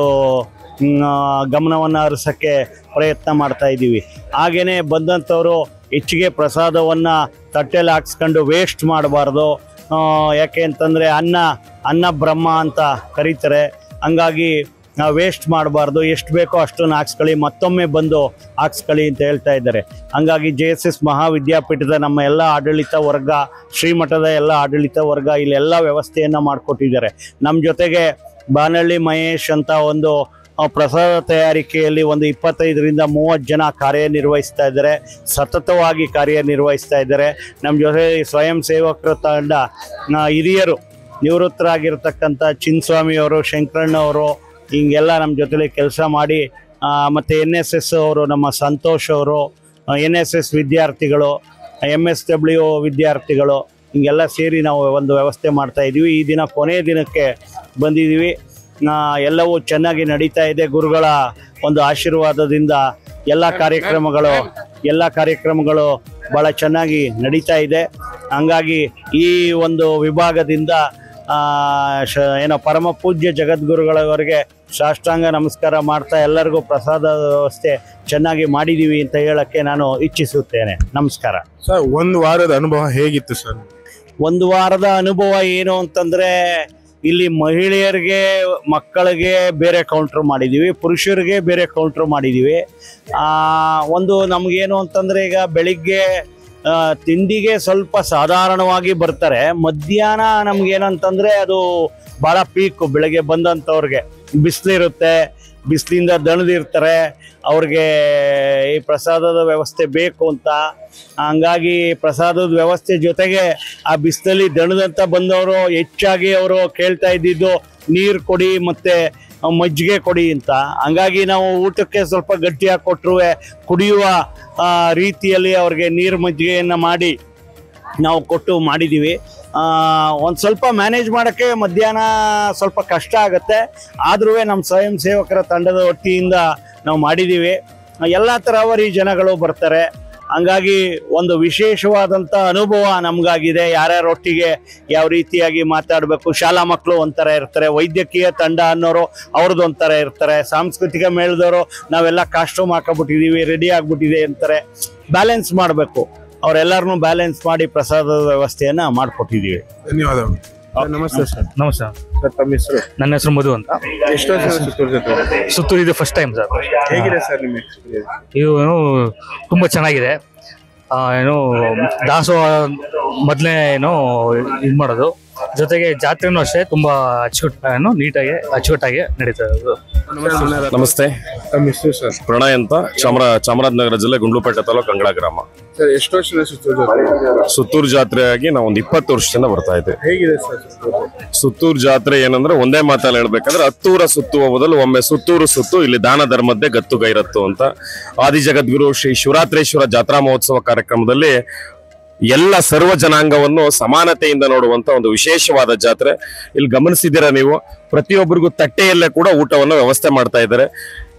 ಗಮನವನ್ನು ಹರಿಸೋಕ್ಕೆ ಪ್ರಯತ್ನ ಮಾಡ್ತಾ ಇದ್ದೀವಿ. ಹಾಗೆಯೇ ಬಂದಂಥವರು ಹೆಚ್ಚಿಗೆ ಪ್ರಸಾದವನ್ನು ತಟ್ಟೆಯಲ್ಲಿ ಹಾಕ್ಸ್ಕೊಂಡು ವೇಸ್ಟ್ ಮಾಡಬಾರ್ದು. ಯಾಕೆ ಅಂತಂದರೆ ಅನ್ನ ಬ್ರಹ್ಮ ಅಂತ ಕರೀತಾರೆ. ಹಂಗಾಗಿ ನಾವು ವೇಸ್ಟ್ ಮಾಡಬಾರ್ದು, ಎಷ್ಟು ಬೇಕೋ ಅಷ್ಟನ್ನು ಹಾಕ್ಸ್ಕೊಳ್ಳಿ, ಮತ್ತೊಮ್ಮೆ ಬಂದು ಹಾಕ್ಸ್ಕೊಳ್ಳಿ ಅಂತ ಹೇಳ್ತಾ ಇದ್ದಾರೆ. ಹಂಗಾಗಿ JSS ಮಹಾವಿದ್ಯಾಪೀಠದ ನಮ್ಮ ಎಲ್ಲ ಆಡಳಿತ ವರ್ಗ, ಶ್ರೀಮಠದ ಎಲ್ಲ ಆಡಳಿತ ವರ್ಗ ಇಲ್ಲೆಲ್ಲ ವ್ಯವಸ್ಥೆಯನ್ನು ಮಾಡಿಕೊಟ್ಟಿದ್ದಾರೆ. ನಮ್ಮ ಜೊತೆಗೆ ಬಾನಹಳ್ಳಿ ಮಹೇಶ್ ಅಂತ ಒಂದು ಪ್ರಸಾದ ತಯಾರಿಕೆಯಲ್ಲಿ ಒಂದು 25ರಿಂದ 30 ಜನ ಕಾರ್ಯನಿರ್ವಹಿಸ್ತಾ ಇದ್ದಾರೆ, ಸತತವಾಗಿ ಕಾರ್ಯನಿರ್ವಹಿಸ್ತಾ ಇದ್ದಾರೆ. ನಮ್ಮ ಜೊತೆ ಸ್ವಯಂ ಸೇವಕರ ತಂಡ ಹಿರಿಯರು ನಿವೃತ್ತರಾಗಿರ್ತಕ್ಕಂಥ ಚಿನ್ಸ್ವಾಮಿಯವರು, ಶಂಕರಣ್ಣವರು ಹಿಂಗೆಲ್ಲ ನಮ್ಮ ಜೊತೆಲಿ ಕೆಲಸ ಮಾಡಿ, ಮತ್ತು NSS ಅವರು, ನಮ್ಮ ಸಂತೋಷ್ ಅವರು, NSS ವಿದ್ಯಾರ್ಥಿಗಳು, MSW ವಿದ್ಯಾರ್ಥಿಗಳು, ಹಿಂಗೆಲ್ಲ ಸೇರಿ ನಾವು ಒಂದು ವ್ಯವಸ್ಥೆ ಮಾಡ್ತಾಯಿದ್ದೀವಿ. ಈ ದಿನ ಕೊನೆಯ ದಿನಕ್ಕೆ ಬಂದಿದ್ದೀವಿ. ಎಲ್ಲವೂ ಚೆನ್ನಾಗಿ ನಡೀತಾ ಇದೆ. ಗುರುಗಳ ಒಂದು ಆಶೀರ್ವಾದದಿಂದ ಎಲ್ಲ ಕಾರ್ಯಕ್ರಮಗಳು ಭಾಳ ಚೆನ್ನಾಗಿ ನಡೀತಾ ಇದೆ. ಹಂಗಾಗಿ ಈ ಒಂದು ವಿಭಾಗದಿಂದ ಪರಮ ಪೂಜ್ಯ ಜಗದ್ಗುರುಗಳವರಿಗೆ ಸಾಷ್ಟಾಂಗ ನಮಸ್ಕಾರ ಮಾಡ್ತಾ ಎಲ್ಲರಿಗೂ ಪ್ರಸಾದ ವ್ಯವಸ್ಥೆ ಚೆನ್ನಾಗಿ ಮಾಡಿದ್ದೀವಿ ಅಂತ ಹೇಳಕ್ಕೆ ನಾನು ಇಚ್ಛಿಸುತ್ತೇನೆ. ನಮಸ್ಕಾರ ಸರ್. ಒಂದು ವಾರದ ಅನುಭವ ಹೇಗಿತ್ತು ಸರ್? ಒಂದು ವಾರದ ಅನುಭವ ಏನು ಅಂತಂದರೆ, ಇಲ್ಲಿ ಮಹಿಳೆಯರಿಗೆ, ಮಕ್ಕಳಿಗೆ ಬೇರೆ ಕೌಂಟ್ರ್ ಮಾಡಿದ್ದೀವಿ, ಪುರುಷರಿಗೆ ಬೇರೆ ಕೌಂಟ್ರ್ ಮಾಡಿದ್ದೀವಿ. ಒಂದು ನಮಗೇನು ಅಂತಂದರೆ, ಈಗ ಬೆಳಿಗ್ಗೆ ತಿಂಡಿಗೆ ಸ್ವಲ್ಪ ಸಾಧಾರಣವಾಗಿ ಬರ್ತಾರೆ. ಮಧ್ಯಾಹ್ನ ನಮಗೇನಂತಂದರೆ ಅದು ಭಾಳ ಪೀಕು. ಬೆಳಗ್ಗೆ ಬಂದಂಥವ್ರಿಗೆ ಬಿಸಿಲಿರುತ್ತೆ, ಬಿಸಿಲಿಂದ ದಣಿದಿರ್ತಾರೆ, ಅವ್ರಿಗೆ ಈ ಪ್ರಸಾದದ ವ್ಯವಸ್ಥೆ ಬೇಕು ಅಂತ. ಹಂಗಾಗಿ ಪ್ರಸಾದದ ವ್ಯವಸ್ಥೆ ಜೊತೆಗೆ ಆ ಬಿಸಿಲಲ್ಲಿ ದಣದಂತ ಬಂದವರು ಹೆಚ್ಚಾಗಿ ಅವರು ಕೇಳ್ತಾ ಇದ್ದಿದ್ದು ನೀರು ಕೊಡಿ ಮತ್ತು ಮಜ್ಜಿಗೆ ಕೊಡಿ ಅಂತ. ಹಂಗಾಗಿ ನಾವು ಊಟಕ್ಕೆ ಸ್ವಲ್ಪ ಗಟ್ಟಿಯಾಗಿ ಕೊಟ್ಟರು ಕುಡಿಯುವ ರೀತಿಯಲ್ಲಿ ಅವ್ರಿಗೆ ನೀರು ಮಜ್ಜಿಗೆಯನ್ನು ಮಾಡಿ ನಾವು ಕೊಟ್ಟು ಮಾಡಿದ್ದೀವಿ. ಒಂದು ಸ್ವಲ್ಪ ಮ್ಯಾನೇಜ್ ಮಾಡೋಕ್ಕೆ ಮಧ್ಯಾಹ್ನ ಸ್ವಲ್ಪ ಕಷ್ಟ ಆಗುತ್ತೆ, ಆದರೂ ನಮ್ಮ ಸ್ವಯಂ ಸೇವಕರ ತಂಡದ ವತಿಯಿಂದ ನಾವು ಮಾಡಿದ್ದೀವಿ. ಎಲ್ಲ ತರಹವರಿ ಜನಗಳು ಬರ್ತಾರೆ. ಹಂಗಾಗಿ ಒಂದು ವಿಶೇಷವಾದಂಥ ಅನುಭವ ನಮಗಾಗಿದೆ. ಯಾರ್ಯಾರೊಟ್ಟಿಗೆ ಯಾವ ರೀತಿಯಾಗಿ ಮಾತಾಡಬೇಕು. ಶಾಲಾ ಮಕ್ಕಳು ಒಂಥರ ಇರ್ತಾರೆ, ವೈದ್ಯಕೀಯ ತಂಡ ಅನ್ನೋರು ಅವ್ರದ್ದು ಒಂಥರ ಇರ್ತಾರೆ, ಸಾಂಸ್ಕೃತಿಕ ಮೇಳದವರು ನಾವೆಲ್ಲ ಕಾಸ್ಟ್ಯೂಮ್ ಹಾಕೊಬಿಟ್ಟಿದ್ದೀವಿ, ರೆಡಿ ಆಗಿಬಿಟ್ಟಿದೆ ಅಂತಾರೆ. ಬ್ಯಾಲೆನ್ಸ್ ಮಾಡಬೇಕು, ಅವರೆಲ್ಲರನ್ನೂ ಬ್ಯಾಲೆನ್ಸ್ ಮಾಡಿ ಪ್ರಸಾದದ ವ್ಯವಸ್ಥೆಯನ್ನು ಮಾಡಿಕೊಟ್ಟಿದ್ದೀವಿ. ಧನ್ಯವಾದಗಳು. ನಮಸ್ತೆ ಸರ್. ನಮಸ್ತೆ ಸರ್, ತಮ್ಮ ಹೆಸರು? ನನ್ನ ಹೆಸರು ಮಧು ಅಂತ. ಎಷ್ಟು ವರ್ಷ ಸುತ್ತೂರು ಜೊತೆ? ಸುತ್ತೂರು ಇದು ಫಸ್ಟ್ ಟೈಮ್ ಸರ್. ಹೇಗಿದೆ ಸರ್ ನಿಮ್ಮ ಎಕ್ಸ್ಪೀರಿಯನ್ಸ್? ಇದು ತುಂಬ ಚೆನ್ನಾಗಿದೆ. ದಾಸೋಹ ಮೊದಲೇ ಇದು ಮಾಡೋದು, ಜೊತೆಗೆ ಜಾತ್ರೆನೂ ಅಷ್ಟೇ ತುಂಬ ನೀಟಾಗಿ ಅಚ್ಚುಕಟ್ಟಾಗಿ ನಡೀತಾ ಇರೋದು. ನಮಸ್ತೆ. ತಮ್ಮ ಹೆಸರು ಸರ್? ಪ್ರಣಯ್ ಅಂತ, ಚಾಮರಾಜನಗರ ಜಿಲ್ಲೆ ಗುಂಡ್ಲುಪೇಟೆ ತಾಲೂಕು ಅಂಗಳ ಗ್ರಾಮ. ಸರ್, ಎಷ್ಟು ವರ್ಷದ ಸುತ್ತೂರು ಜಾತ್ರೆ? ಸುತ್ತೂರು ಜಾತ್ರೆಯಾಗಿ ನಾವು ಒಂದು 20 ವರ್ಷದಿಂದ ಬರ್ತಾ ಇದ್ದೇವೆ. ಹೇಗಿದೆ ಸರ್ ಸುತ್ತೂರು? ಸುತ್ತೂರು ಜಾತ್ರೆ ಏನಂದ್ರೆ ಒಂದೇ ಮಾತಲ್ಲಿ ಹೇಳ್ಬೇಕಂದ್ರೆ, ಹತ್ತೂರ ಸುತ್ತುವ ಮೊದಲು ಒಮ್ಮೆ ಸುತ್ತೂರು ಸುತ್ತು, ಇಲ್ಲಿ ದಾನ ಧರ್ಮದ್ದೇ ಗತ್ತು ಗೈರತ್ತು ಅಂತ ಆದಿ ಜಗದ್ಗುರು ಶ್ರೀ ಶಿವರಾತ್ರೇಶ್ವರ ಜಾತ್ರಾ ಮಹೋತ್ಸವ ಕಾರ್ಯಕ್ರಮದಲ್ಲಿ ಎಲ್ಲ ಸರ್ವ ಜನಾಂಗವನ್ನು ಸಮಾನತೆಯಿಂದ ನೋಡುವಂತ ಒಂದು ವಿಶೇಷವಾದ ಜಾತ್ರೆ. ಇಲ್ಲಿ ಗಮನಿಸಿದ್ದೀರಾ ನೀವು, ಪ್ರತಿಯೊಬ್ಬರಿಗೂ ತಟ್ಟೆಯಲ್ಲೇ ಕೂಡ ಊಟವನ್ನು ವ್ಯವಸ್ಥೆ ಮಾಡ್ತಾ ಇದ್ದಾರೆ.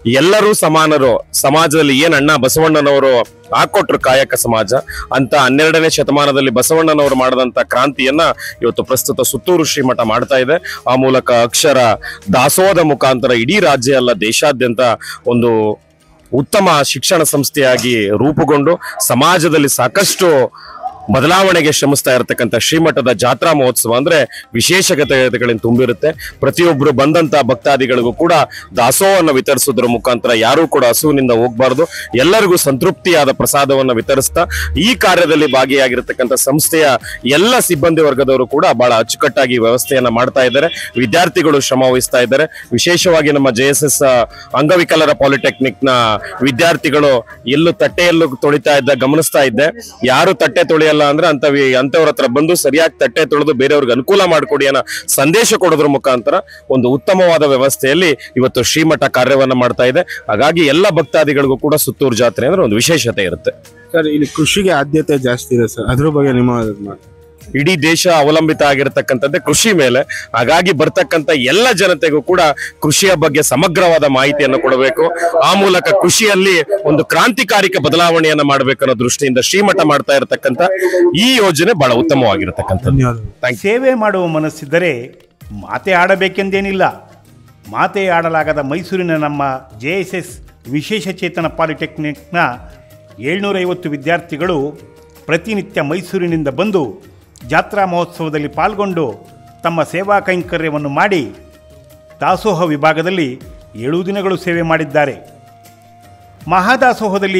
ಎಲ್ಲರೂ ಸಮಾನರು, ಸಮಾಜದಲ್ಲಿ ಏನ್ ಅಣ್ಣ ಬಸವಣ್ಣನವರು ಹಾಕೊಟ್ರು ಕಾಯಕ ಸಮಾಜ ಅಂತ 12ನೇ ಶತಮಾನದಲ್ಲಿ ಬಸವಣ್ಣನವರು ಮಾಡಿದಂತ ಕ್ರಾಂತಿಯನ್ನ ಇವತ್ತು ಪ್ರಸ್ತುತ ಸುತ್ತೂರು ಶ್ರೀಮಠ ಮಾಡ್ತಾ ಇದೆ. ಆ ಮೂಲಕ ಅಕ್ಷರ ದಾಸೋಹದ ಮುಖಾಂತರ ಇಡೀ ರಾಜ್ಯ ಅಲ್ಲ ದೇಶಾದ್ಯಂತ ಒಂದು ಉತ್ತಮ ಶಿಕ್ಷಣ ಸಂಸ್ಥೆಯಾಗಿ ರೂಪುಗೊಂಡು ಸಮಾಜದಲ್ಲಿ ಸಾಕಷ್ಟು ಬದಲಾವಣೆಗೆ ಶ್ರಮಿಸ್ತಾ ಇರತಕ್ಕಂಥ ಶ್ರೀಮಠದ ಜಾತ್ರಾ ಮಹೋತ್ಸವ ಅಂದ್ರೆ ವಿಶೇಷತೆಗಳಿಂದ ತುಂಬಿರುತ್ತೆ. ಪ್ರತಿಯೊಬ್ಬರು ಬಂದಂತ ಭಕ್ತಾದಿಗಳಿಗೂ ಕೂಡ ದಾಸೋಹವನ್ನು ವಿತರಿಸೋದ್ರ ಮುಖಾಂತರ ಯಾರೂ ಕೂಡ ಹಸುವಿನಿಂದ ಹೋಗಬಾರ್ದು, ಎಲ್ಲರಿಗೂ ಸಂತೃಪ್ತಿಯಾದ ಪ್ರಸಾದವನ್ನು ವಿತರಿಸ್ತಾ ಈ ಕಾರ್ಯದಲ್ಲಿ ಭಾಗಿಯಾಗಿರ್ತಕ್ಕಂಥ ಸಂಸ್ಥೆಯ ಎಲ್ಲ ಸಿಬ್ಬಂದಿ ವರ್ಗದವರು ಕೂಡ ಬಹಳ ಅಚ್ಚುಕಟ್ಟಾಗಿ ವ್ಯವಸ್ಥೆಯನ್ನ ಮಾಡ್ತಾ ಇದ್ದಾರೆ. ವಿದ್ಯಾರ್ಥಿಗಳು ಶ್ರಮ ವಹಿಸ್ತಾ ಇದ್ದಾರೆ. ವಿಶೇಷವಾಗಿ ನಮ್ಮ JSS ಅಂಗವಿಕಲರ ಪಾಲಿಟೆಕ್ನಿಕ್ ನ ವಿದ್ಯಾರ್ಥಿಗಳು ಎಲ್ಲೂ ತಟ್ಟೆಯಲ್ಲೂ ತೊಳಿತಾ ಇದ್ದ ಗಮನಿಸ್ತಾ ಇದ್ದೆ. ಯಾರು ತಟ್ಟೆ ತೊಳೆಯಲ್ಲ ಅಂದ್ರೆ ಅಂತವ್ರ ಹತ್ರ ಬಂದು ಸರಿಯಾಗಿ ತಟ್ಟೆ ತೊಳೆದು ಬೇರೆಯವ್ರಿಗೆ ಅನುಕೂಲ ಮಾಡಿಕೊಡಿ ಅನ್ನೋ ಸಂದೇಶ ಕೊಡೋದ್ರ ಮುಖಾಂತರ ಒಂದು ಉತ್ತಮವಾದ ವ್ಯವಸ್ಥೆಯಲ್ಲಿ ಇವತ್ತು ಶ್ರೀಮಠ ಕಾರ್ಯವನ್ನ ಮಾಡ್ತಾ ಇದೆ. ಹಾಗಾಗಿ ಎಲ್ಲ ಭಕ್ತಾದಿಗಳಿಗೂ ಕೂಡ ಸುತ್ತೂರು ಜಾತ್ರೆ ಅಂದ್ರೆ ಒಂದು ವಿಶೇಷತೆ ಇರುತ್ತೆ. ಸರ್, ಇಲ್ಲಿ ಕೃಷಿಗೆ ಆದ್ಯತೆ ಜಾಸ್ತಿ ಇದೆ ಸರ್, ಅದ್ರ ಬಗ್ಗೆ ನಿಮ್ಮ ಇಡೀ ದೇಶ ಅವಲಂಬಿತ ಆಗಿರತಕ್ಕಂಥದ್ದೇ ಕೃಷಿ ಮೇಲೆ. ಹಾಗಾಗಿ ಬರ್ತಕ್ಕಂಥ ಎಲ್ಲ ಜನತೆಗೂ ಕೂಡ ಕೃಷಿಯ ಬಗ್ಗೆ ಸಮಗ್ರವಾದ ಮಾಹಿತಿಯನ್ನು ಕೊಡಬೇಕು. ಆ ಮೂಲಕ ಕೃಷಿಯಲ್ಲಿ ಒಂದು ಕ್ರಾಂತಿಕಾರಿಕ ಬದಲಾವಣೆಯನ್ನ ಮಾಡಬೇಕು ಅನ್ನೋ ದೃಷ್ಟಿಯಿಂದ ಶ್ರೀಮಠ ಮಾಡ್ತಾ ಇರತಕ್ಕಂಥ ಈ ಯೋಜನೆ ಬಹಳ ಉತ್ತಮವಾಗಿರತಕ್ಕಂಥದ್ದು. ಸೇವೆ ಮಾಡುವ ಮನಸ್ಸಿದ್ದರೆ ಮಾತೆ ಆಡಬೇಕೆಂದೇನಿಲ್ಲ. ಮಾತೆ ಆಡಲಾಗದ ಮೈಸೂರಿನ ನಮ್ಮ JSS ವಿಶೇಷಚೇತನ ಪಾಲಿಟೆಕ್ನಿಕ್ನ 750 ವಿದ್ಯಾರ್ಥಿಗಳು ಪ್ರತಿನಿತ್ಯ ಮೈಸೂರಿನಿಂದ ಬಂದು ಜಾತ್ರಾ ಮಹೋತ್ಸವದಲ್ಲಿ ಪಾಲ್ಗೊಂಡು ತಮ್ಮ ಸೇವಾ ಕೈಂಕರ್ಯವನ್ನು ಮಾಡಿ ದಾಸೋಹ ವಿಭಾಗದಲ್ಲಿ 7 ದಿನಗಳು ಸೇವೆ ಮಾಡಿದ್ದಾರೆ. ಮಹಾದಾಸೋಹದಲ್ಲಿ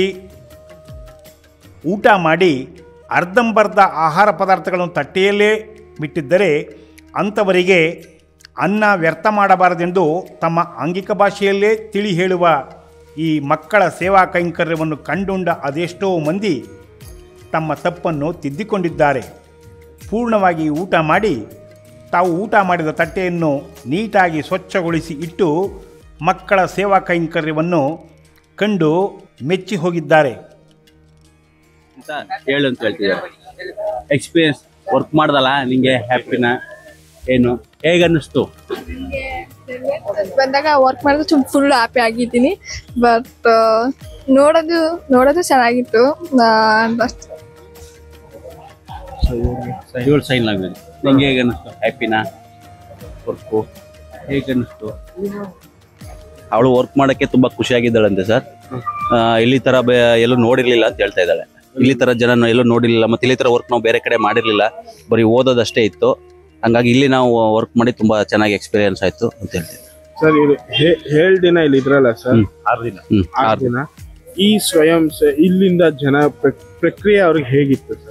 ಊಟ ಮಾಡಿ ಅರ್ಧಂಬರ್ಧ ಆಹಾರ ಪದಾರ್ಥಗಳನ್ನು ತಟ್ಟೆಯಲ್ಲೇ ಬಿಟ್ಟಿದ್ದರೆ ಅಂಥವರಿಗೆ ಅನ್ನ ವ್ಯರ್ಥ ಮಾಡಬಾರದೆಂದು ತಮ್ಮ ಆಂಗಿಕ ಭಾಷೆಯಲ್ಲೇ ತಿಳಿ ಹೇಳುವ ಈ ಮಕ್ಕಳ ಸೇವಾ ಕೈಂಕರ್ಯವನ್ನು ಕಂಡುಂಡ ಅದೆಷ್ಟೋ ಮಂದಿ ತಮ್ಮ ತಪ್ಪನ್ನು ತಿದ್ದಿಕೊಂಡಿದ್ದಾರೆ. ಪೂರ್ಣವಾಗಿ ಊಟ ಮಾಡಿ ತಾವು ಊಟ ಮಾಡಿದ ತಟ್ಟೆಯನ್ನು ನೀಟಾಗಿ ಸ್ವಚ್ಛಗೊಳಿಸಿ ಇಟ್ಟು ಮಕ್ಕಳ ಸೇವಾ ಕೈಂಕರ್ಯವನ್ನು ಕಂಡು ಮೆಚ್ಚಿ ಹೋಗಿದ್ದಾರೆ. ಹೇಳು ಅಂತ ಹೇಳ್ತಿದ್ದಾರೆ. ಎಕ್ಸ್ಪೀರಿಯನ್ಸ್ ವರ್ಕ್ ಮಾಡ್ದಲ್ಲ, ನಿಂಗೆ ಹ್ಯಾಪಿನ ಏನು ಹೇಗನ್ನಿಸ್ತು? ಬಂದಾಗ ವರ್ಕ್ ಮಾಡಿದ್ರೆ ಫುಲ್ ಹ್ಯಾಪಿ ಆಗಿದ್ದೀನಿ. ಬಟ್ ನೋಡೋದು ಚೆನ್ನಾಗಿತ್ತು. ಸೈನ್ ಲ್ಯಾಂಗ್ವೇಜ್ ನಿಂಗೆ ಹೇಗನ್ನಿಸ್ತು? ಹ್ಯಾಪಿನಾ? ವರ್ಕು ಹೇಗನ್ನಿಸ್ತು? ಅವಳು ವರ್ಕ್ ಮಾಡೋಕ್ಕೆ ತುಂಬ ಖುಷಿಯಾಗಿದ್ದಾಳಂತೆ ಸರ್. ಇಲ್ಲಿ ಥರ ಎಲ್ಲೂ ನೋಡಿರಲಿಲ್ಲ ಅಂತ ಹೇಳ್ತಾ ಇದ್ದಾಳೆ. ಇಲ್ಲಿ ಥರ ಜನ ಎಲ್ಲೂ ನೋಡಿರಲಿಲ್ಲ, ಮತ್ತು ಇಲ್ಲಿ ಥರ ವರ್ಕ್ ನಾವು ಬೇರೆ ಕಡೆ ಮಾಡಿರಲಿಲ್ಲ, ಬರೀ ಓದೋದಷ್ಟೇ ಇತ್ತು. ಹಂಗಾಗಿ ಇಲ್ಲಿ ನಾವು ವರ್ಕ್ ಮಾಡಿ ತುಂಬ ಚೆನ್ನಾಗಿ ಎಕ್ಸ್ಪೀರಿಯನ್ಸ್ ಆಯಿತು ಅಂತ ಹೇಳ್ತೀವಿ ಸರ್. ಇದು 7 ದಿನ ಇಲ್ಲಿ ಇದ್ರಲ್ಲ ಸರ್, 6 ದಿನ ಈ ಸ್ವಯಂ ಇಲ್ಲಿಂದ ಜನ ಪ್ರಕ್ರಿಯೆ ಅವ್ರಿಗೆ ಹೇಗಿತ್ತು ಸರ್?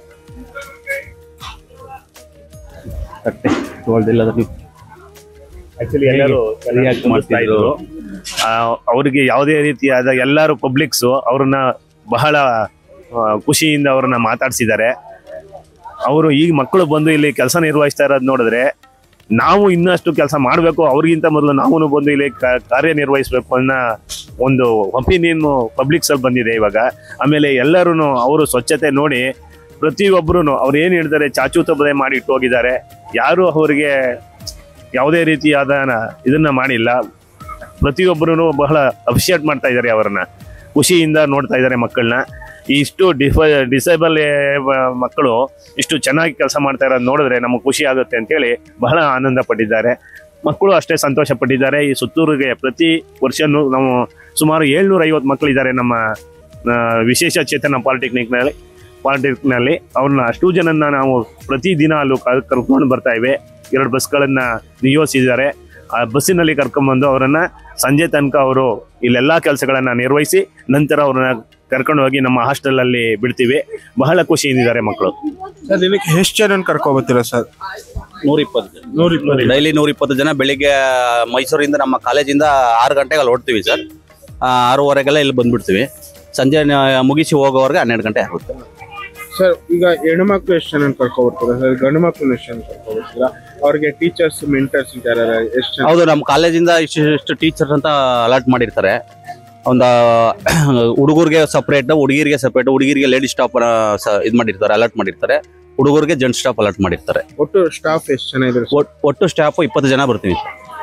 ಆಕ್ಚುಲಿ ಎಲ್ಲರೂ ಮಾಡ್ತಾ ಇದ್ರು. ಅವ್ರಿಗೆ ಯಾವುದೇ ರೀತಿಯಾದ ಎಲ್ಲರೂ ಪಬ್ಲಿಕ್ಸು ಅವ್ರನ್ನ ಬಹಳ ಖುಷಿಯಿಂದ ಅವ್ರನ್ನ ಮಾತಾಡ್ಸಿದ್ದಾರೆ. ಅವರು ಈಗ ಮಕ್ಕಳು ಬಂದು ಇಲ್ಲಿ ಕೆಲಸ ನಿರ್ವಹಿಸ್ತಾ ಇರೋದು ನೋಡಿದ್ರೆ ನಾವು ಇನ್ನಷ್ಟು ಕೆಲಸ ಮಾಡಬೇಕು, ಅವ್ರಿಗಿಂತ ಮೊದಲು ನಾವು ಬಂದು ಇಲ್ಲಿ ಕಾರ್ಯನಿರ್ವಹಿಸ್ಬೇಕು ಅನ್ನೋ ಒಂದು ಒಪಿನಿಯನ್ ಪಬ್ಲಿಕ್ಸಲ್ಲಿ ಬಂದಿದೆ ಇವಾಗ. ಆಮೇಲೆ ಎಲ್ಲರೂ ಅವರು ಸ್ವಚ್ಛತೆ ನೋಡಿ ಪ್ರತಿಯೊಬ್ಬರು ಅವ್ರು ಏನು ಹೇಳ್ತಾರೆ ಚಾಚು ತಪ್ಪದೆ ಮಾಡಿ ಇಟ್ಟು ಹೋಗಿದ್ದಾರೆ. ಯಾರು ಅವರಿಗೆ ಯಾವುದೇ ರೀತಿಯಾದ ಇದನ್ನ ಮಾಡಿಲ್ಲ. ಪ್ರತಿಯೊಬ್ಬರೂ ಬಹಳ ಅಪ್ರಿಷಿಯೇಟ್ ಮಾಡ್ತಾ ಇದ್ದಾರೆ, ಅವರನ್ನ ಖುಷಿಯಿಂದ ನೋಡ್ತಾ ಇದ್ದಾರೆ ಮಕ್ಕಳನ್ನ. ಇಷ್ಟು ಡಿಸೇಬಲ್ ಮಕ್ಕಳು ಇಷ್ಟು ಚೆನ್ನಾಗಿ ಕೆಲಸ ಮಾಡ್ತಾ ಇರೋದು ನೋಡಿದ್ರೆ ನಮಗೆ ಖುಷಿ ಆಗುತ್ತೆ ಅಂತೇಳಿ ಬಹಳ ಆನಂದ ಪಟ್ಟಿದ್ದಾರೆ. ಮಕ್ಕಳು ಅಷ್ಟೇ ಸಂತೋಷ ಪಟ್ಟಿದ್ದಾರೆ. ಈ ಸುತ್ತೂರಿಗೆ ಪ್ರತಿ ವರ್ಷನೂ ನಾವು ಸುಮಾರು 750 ಮಕ್ಕಳಿದ್ದಾರೆ ನಮ್ಮ ವಿಶೇಷ ಚೇತನ ಪಾಲಿಟೆಕ್ನಿಕ್ನಲ್ಲಿ. ಅವ್ರನ್ನ ಅಷ್ಟು ಜನನ್ನ ನಾವು ಪ್ರತಿದಿನ ಅಲ್ಲೂ ಕರ್ಕೊಂಡು ಬರ್ತಾ ಇವೆ. 2 ಬಸ್ಗಳನ್ನ ನಿಯೋಜಿಸಿದ್ದಾರೆ. ಆ ಬಸ್ಸಿನಲ್ಲಿ ಕರ್ಕೊಂಡ್ಬಂದು ಅವರನ್ನ ಸಂಜೆ ತನಕ ಅವರು ಇಲ್ಲೆಲ್ಲ ಕೆಲಸಗಳನ್ನ ನಿರ್ವಹಿಸಿ ನಂತರ ಅವ್ರನ್ನ ಕರ್ಕೊಂಡು ಹೋಗಿ ನಮ್ಮ ಹಾಸ್ಟೆಲ್ ಅಲ್ಲಿ ಬಿಡ್ತೀವಿ. ಬಹಳ ಖುಷಿಯಿಂದಿದ್ದಾರೆ ಮಕ್ಕಳು. ಸರ್, ದಿನಕ್ಕೆ ಎಷ್ಟು ಜನ ಕರ್ಕೊಬರ್ತೀರಾ ಸರ್? 120 ಡೈಲಿ 120 ಜನ. ಬೆಳಿಗ್ಗೆ ಮೈಸೂರಿಂದ ನಮ್ಮ ಕಾಲೇಜಿಂದ 6 ಗಂಟೆಗೆ ಅಲ್ಲಿ ಹೊಡ್ತೀವಿ ಸರ್. 6:15ಗೆಲ್ಲ ಇಲ್ಲಿ ಬಂದ್ಬಿಡ್ತೀವಿ. ಸಂಜೆ ಮುಗಿಸಿ ಹೋಗೋವರೆಗೆ 12 ಗಂಟೆ ಆಗುತ್ತೆ ಸರ್. ಈಗ ಹೆಣ್ಮಕ್ಳು ಎಷ್ಟು ಜನ ಕರ್ಕೊಬರ್ತೀರಾ ಸರ್? ಗಂಡು ಮಕ್ಳು ಎಷ್ಟು ಜನ ಕರ್ಕೊಬರ್ತೀರಾ? ಅವ್ರಿಗೆ ಟೀಚರ್ಸ್ ಮೆಂಟರ್ಸ್ ಇದ್ದಾರೆ ಎಷ್ಟು? ಹೌದು, ನಮ್ಮ ಕಾಲೇಜಿಂದ ಇಷ್ಟು ಟೀಚರ್ಸ್ ಅಂತ ಅಲಾಟ್ ಮಾಡಿರ್ತಾರೆ. ಒಂದು ಹುಡುಗರಿಗೆ ಸಪ್ರೇಟ್, ಹುಡುಗಿರಿಗೆ ಸಪ್ರೇಟ್. ಹುಡುಗಿರಿಗೆ ಲೇಡಿ ಸ್ಟಾಫ್ ಇದು ಮಾಡಿರ್ತಾರೆ, ಅಲಾಟ್ ಮಾಡಿರ್ತಾರೆ. ಹುಡುಗರಿಗೆ ಜೆಂಟ್ ಸ್ಟಾಫ್ ಅಲಾಟ್ ಮಾಡಿರ್ತಾರೆ. ಒಟ್ಟು ಸ್ಟಾಫ್ ಎಷ್ಟು ಜನ ಇದ್ದಾರೆ? ಒಟ್ಟು ಸ್ಟಾಫ್ 20 ಜನ ಬರ್ತೀವಿ.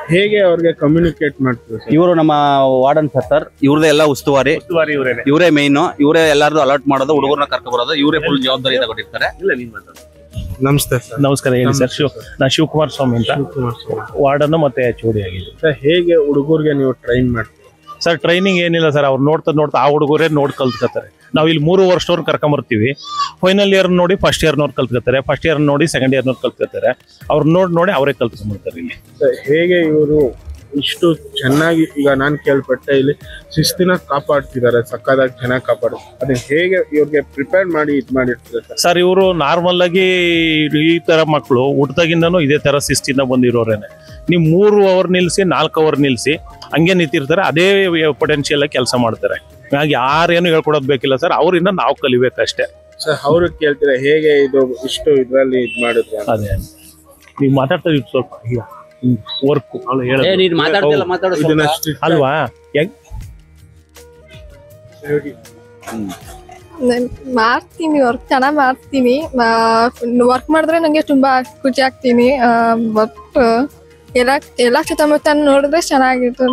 ಹೇಗೆ ಅವ್ರಿಗೆ ಕಮ್ಯುನಿಕೇಟ್ ಮಾಡ್ತೀವಿ ಸರ್? ಇವರು ನಮ್ಮ ವಾರ್ಡನ್ ಸರ್ ಇವ್ರದೇ ಎಲ್ಲ ಉಸ್ತುವಾರಿ, ಇವರೇ ಮೇನ್, ಇವರೇ ಎಲ್ಲಾರ್ದು ಅಲರ್ಟ್ ಮಾಡೋದು, ಹುಡುಗರನ್ನ ಕರ್ಕೊ ಬರೋದು, ಇವರೇ ಫುಲ್ ಜವಾಬ್ದಾರಿ ತಗೊಂಡಿರ್ತಾರೆ. ನಮಸ್ತೆ ಸರ್. ನಮಸ್ಕಾರ, ಹೇಳಿ ಸರ್. ನಾ ಶಿವಕುಮಾರ್ ಸ್ವಾಮಿ ಅಂತ, ವಾರ್ಡನ್ನು ಮತ್ತೆ ಚೋಡಿ ಆಗಿದೆ ಸರ್. ಹೇಗೆ ಹುಡುಗರಿಗೆ ನೀವು ಟ್ರೈನ್ ಮಾಡ್ತೀವಿ ಸರ್? ಟ್ರೈನಿಂಗ್ ಏನಿಲ್ಲ ಸರ್, ಅವ್ರು ನೋಡ್ತಾ ಆ ಹುಡುಗರೇ ನೋಡಿ ಕಲ್ತ್ಕೊತಾರೆ. ನಾವು ಇಲ್ಲಿ 3 ವರ್ಷದವ್ರು ಕರ್ಕೊಂಬರ್ತೀವಿ. ಫೈನಲ್ ಇಯರ್ ನೋಡಿ ಫಸ್ಟ್ ಇಯರ್ನವ್ರು ಕಲ್ತ್ಕೊತಾರೆ, ಫಸ್ಟ್ ಇಯರ್ ನೋಡಿ ಸೆಕೆಂಡ್ ಇಯರ್ನವ್ರು ಕಲ್ತ್ಕೊತಾರೆ. ಅವ್ರು ನೋಡಿ ಅವರೇ ಕಲ್ತ್ಕೊಂಡ್ಬಿಡ್ತಾರೆ ಇಲ್ಲಿ. ಹೇಗೆ ಇವರು ಇಷ್ಟು ಚೆನ್ನಾಗಿ, ಈಗ ನಾನು ಕೇಳ್ಪಟ್ಟೆ ಇಲ್ಲಿ ಶಿಸ್ತಿನ ಕಾಪಾಡ್ತಿದ್ದಾರೆ, ಸಕ್ಕದಾಗಿ ಚೆನ್ನಾಗಿ ಕಾಪಾಡ್ತಾರೆ. ಅದನ್ನ ಹೇಗೆ ಇವ್ರಿಗೆ ಪ್ರಿಪೇರ್ ಮಾಡಿ ಮಾಡಿರ್ತಾರೆ ಸರ್? ಇವರು ನಾರ್ಮಲ್ ಆಗಿ ಈ ತರ ಮಕ್ಕಳು ಹುಟ್ಟದಾಗಿಂದನೂ ಇದೇ ತರ ಶಿಸ್ತಿಂದ ಬಂದಿರೋರೇನೆ. ನೀವು 3 ಅವರ್ ನಿಲ್ಸಿ 4 ಅವರ್ ನಿಲ್ಸಿ ಹಂಗೆ ನಿಂತಿರ್ತಾರೆ, ಅದೇ ಪೊಟೆನ್ಶಿಯಲ್ ಆಗಿ ಕೆಲಸ ಮಾಡ್ತಾರೆ. ಹಾಗೆ ಯಾರೇನು ಹೇಳ್ಕೊಡೋದು ಬೇಕಿಲ್ಲ ಸರ್, ಅವರಿಂದ ನಾವು ಕಲಿಬೇಕಷ್ಟೇ ಸರ್. ಅವ್ರು ಕೇಳ್ತೀರಾ ಹೇಗೆ ಇದು ಇಷ್ಟು ಇದರಲ್ಲಿ ಇದು ಮಾಡಿದ್ರು? ಅದೇ ನೀವು ಮಾತಾಡ್ತಾ ಇತ್ತು ಸ್ವಲ್ಪ ಈಗ ವರ್ಕ್ ಅಲ್ವಾ? ಮಾಡ್ತೀನಿ, ವರ್ಕ್ ಚೆನ್ನಾಗಿ ಮಾಡ್ತೀನಿ. ವರ್ಕ್ ಮಾಡಿದ್ರೆ ನಂಗೆ ತುಂಬಾ ಖುಷಿ ಆಗ್ತೀನಿ. ಬಟ್ ಎಲ್ಲ ಸುತ್ತಮುತ್ತ ನೋಡಿದ್ರೆ ಚೆನ್ನಾಗಿತ್ತು.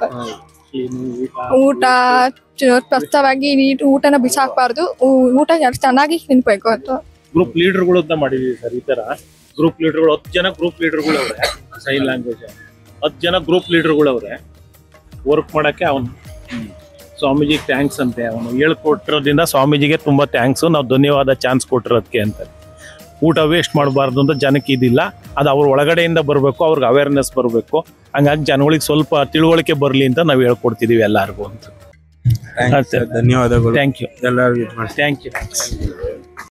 ಊಟ ಸ್ಪಷ್ಟವಾಗಿ ಊಟನ ಬಿಸಾಕ್ಬಾರ್ದು, ಊಟ ಚೆನ್ನಾಗಿ ತಿನ್ಬೇಕು ಅಂತ. ಗ್ರೂಪ್ ಲೀಡರ್ಗಳು ಅಂತ ಮಾಡಿದೀವಿ ಸರ್. ಈ ತರ ಗ್ರೂಪ್ ಲೀಡರ್ಗಳು 10 ಜನ ಗ್ರೂಪ್ ಲೀಡರ್ಗಳು ಅವ್ರೆ. ಸೈನ್ ಲ್ಯಾಂಗ್ವೇಜ್ 10 ಜನ ಗ್ರೂಪ್ ಲೀಡರ್ಗಳು ಅವ್ರೆ ವರ್ಕ್ ಮಾಡಕ್ಕೆ. ಅವನು ಸ್ವಾಮೀಜಿ ಥ್ಯಾಂಕ್ಸ್ ಅಂತೆ, ಅವನು ಹೇಳ್ಕೊಟ್ಟಿರೋದ್ರಿಂದ ಸ್ವಾಮೀಜಿಗೆ ತುಂಬಾ ಥ್ಯಾಂಕ್ಸ್, ನಾವು ಧನ್ಯವಾದ ಚಾನ್ಸ್ ಕೊಟ್ಟಿರೋದಕ್ಕೆ ಅಂತ. ಊಟ ವೇಸ್ಟ್ ಮಾಡಬಾರ್ದು ಅಂತ ಜನಕ್ಕೆ ಇದಿಲ್ಲ, ಅದು ಅವ್ರ ಒಳಗಡೆಯಿಂದ ಬರಬೇಕು, ಅವ್ರಿಗೆ ಅವೇರ್ನೆಸ್ ಬರಬೇಕು. ಹಂಗಾಗಿ ಜನಗಳಿಗೆ ಸ್ವಲ್ಪ ತಿಳುವಳಿಕೆ ಬರಲಿ ಅಂತ ನಾವು ಹೇಳ್ಕೊಡ್ತಿದೀವಿ ಎಲ್ಲರಿಗೂ ಅಂತ. ಧನ್ಯವಾದಗಳು. ಥ್ಯಾಂಕ್ ಯು ಎಲ್ಲರಿಗೂ. Thank you.